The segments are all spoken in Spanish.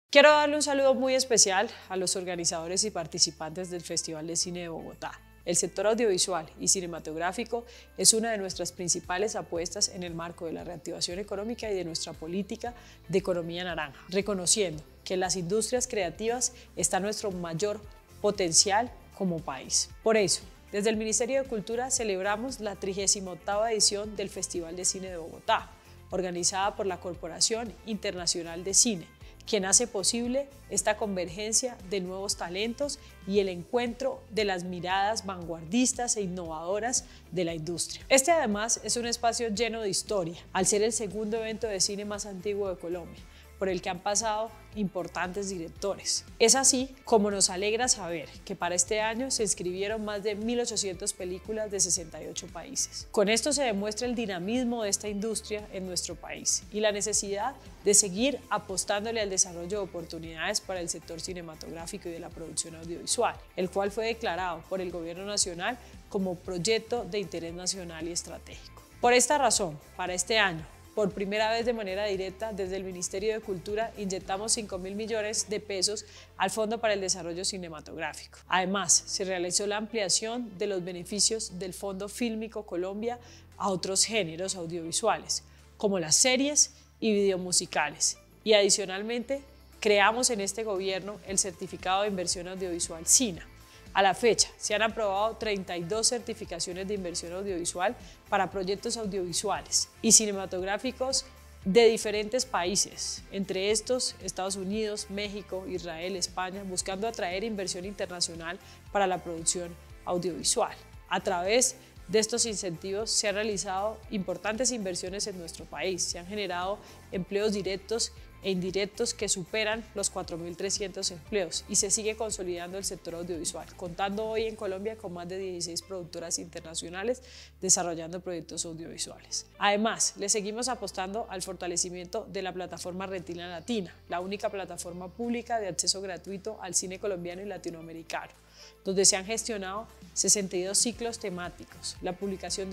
Quiero darle un saludo muy especial a los organizadores y participantes del Festival de Cine de Bogotá. El sector audiovisual y cinematográfico es una de nuestras principales apuestas en el marco de la reactivación económica y de nuestra política de economía naranja, reconociendo que en las industrias creativas está nuestro mayor potencial como país. Por eso, desde el Ministerio de Cultura celebramos la 38ª edición del Festival de Cine de Bogotá, organizada por la Corporación Internacional de Cine, quien hace posible esta convergencia de nuevos talentos y el encuentro de las miradas vanguardistas e innovadoras de la industria. Este además es un espacio lleno de historia, al ser el segundo evento de cine más antiguo de Colombia, por el que han pasado importantes directores. Es así como nos alegra saber que para este año se inscribieron más de 1.800 películas de 68 países. Con esto se demuestra el dinamismo de esta industria en nuestro país y la necesidad de seguir apostándole al desarrollo de oportunidades para el sector cinematográfico y de la producción audiovisual, el cual fue declarado por el Gobierno Nacional como proyecto de interés nacional y estratégico. Por esta razón, para este año, por primera vez de manera directa, desde el Ministerio de Cultura inyectamos 5.000 millones de pesos al Fondo para el Desarrollo Cinematográfico. Además, se realizó la ampliación de los beneficios del Fondo Fílmico Colombia a otros géneros audiovisuales, como las series y videomusicales. Y adicionalmente, creamos en este gobierno el Certificado de Inversión Audiovisual SINA. A la fecha, se han aprobado 32 certificaciones de inversión audiovisual para proyectos audiovisuales y cinematográficos de diferentes países, entre estos Estados Unidos, México, Israel, España, buscando atraer inversión internacional para la producción audiovisual. A través de estos incentivos se han realizado importantes inversiones en nuestro país, se han generado empleos directos e indirectos que superan los 4.300 empleos y se sigue consolidando el sector audiovisual, contando hoy en Colombia con más de 16 productoras internacionales desarrollando proyectos audiovisuales. Además, le seguimos apostando al fortalecimiento de la plataforma Retina Latina, la única plataforma pública de acceso gratuito al cine colombiano y latinoamericano, donde se han gestionado 62 ciclos temáticos, la publicación de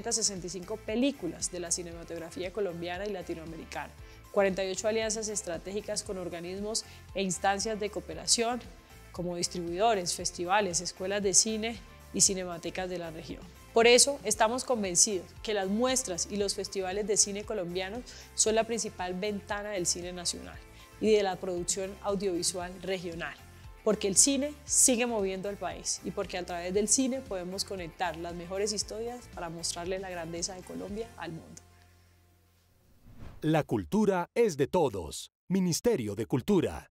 865 películas de la cinematografía colombiana y latinoamericana, 48 alianzas estratégicas con organismos e instancias de cooperación como distribuidores, festivales, escuelas de cine y cinematecas de la región. Por eso estamos convencidos que las muestras y los festivales de cine colombianos son la principal ventana del cine nacional y de la producción audiovisual regional, porque el cine sigue moviendo al país y porque a través del cine podemos conectar las mejores historias para mostrarle la grandeza de Colombia al mundo. La cultura es de todos. Ministerio de Cultura.